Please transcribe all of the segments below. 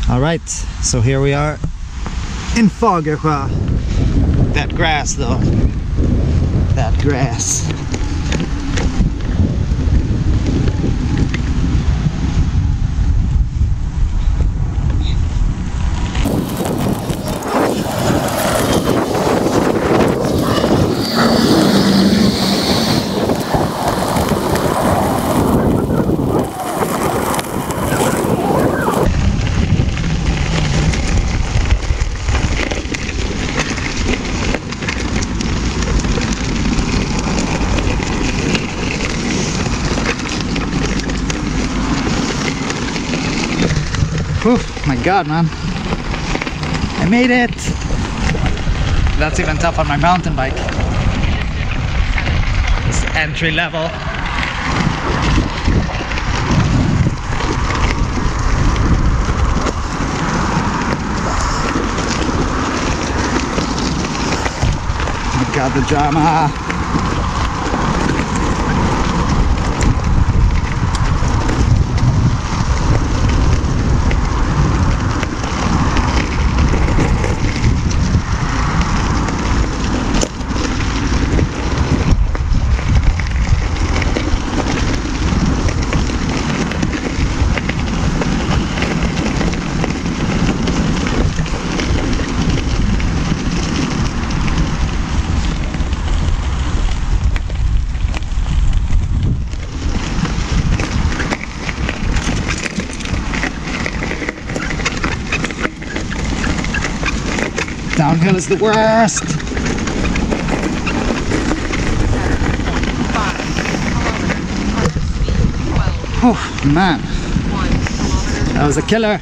All right, so here we are in Fagersjö. That grass though, that grass. Oh my god, man, I made it. That's even tough on my mountain bike. It's entry level. Oh my god, the drama. Downhill is the worst. Oh man, that was a killer.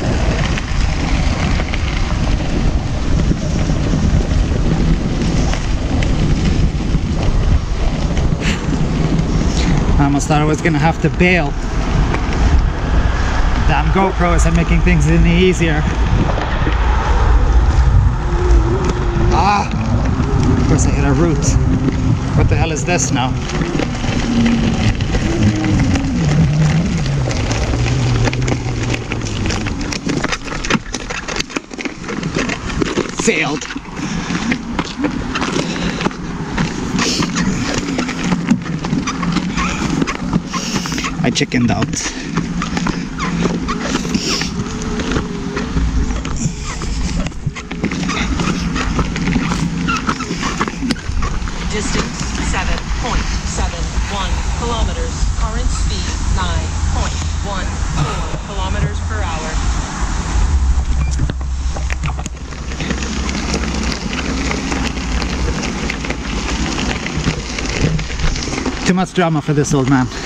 I almost thought I was gonna have to bail. Damn GoPros are making things any easier. Ah, of course I hit a root. What the hell is this now? Failed. I chickened out. Distance 7.71 kilometers. Current speed 9.14 kilometers per hour. Too much drama for this old man.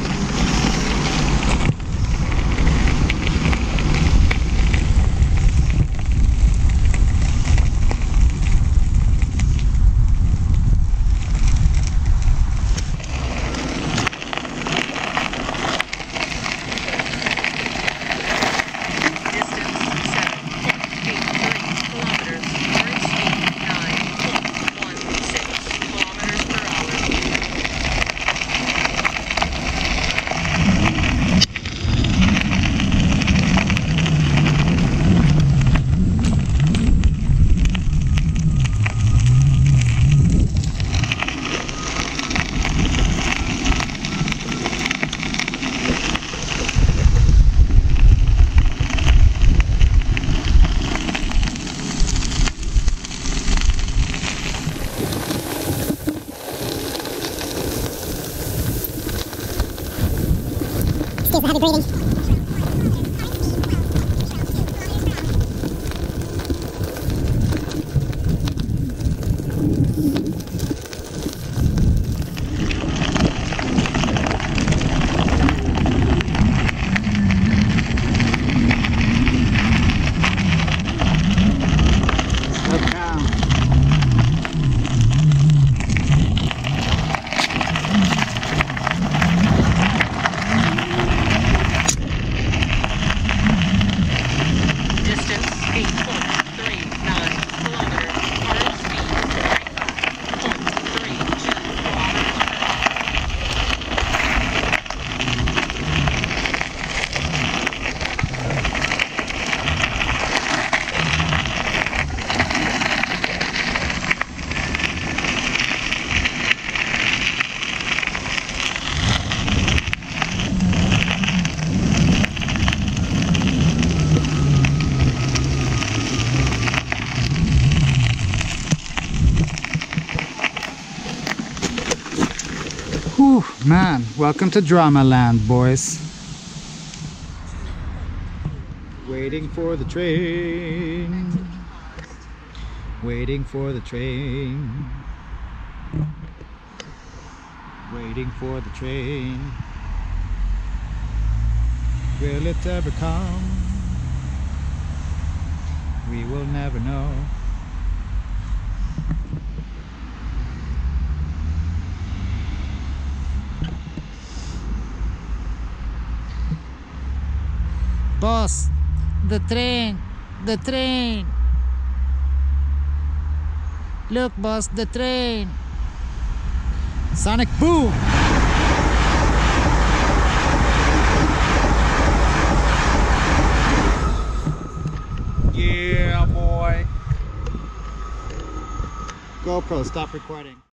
Heavy breathing. Man, welcome to Drama Land, boys. Waiting for the train. Waiting for the train. Waiting for the train. Will it ever come? We will never know. Boss, the train, the train. Look, boss, the train. Sonic boom. Yeah, boy. GoPro, stop recording.